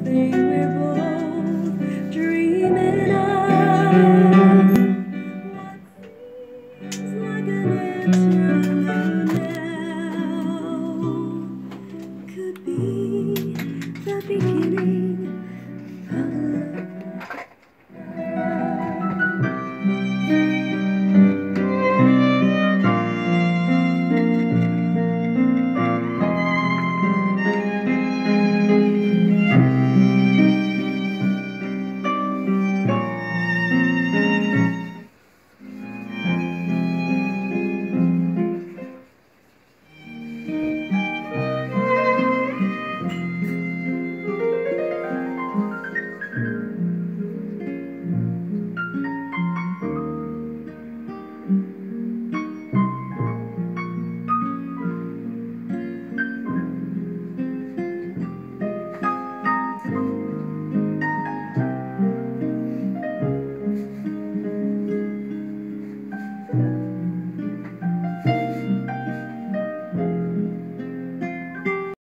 something we're both dreaming of. What seems like an interlude now could be the beginning.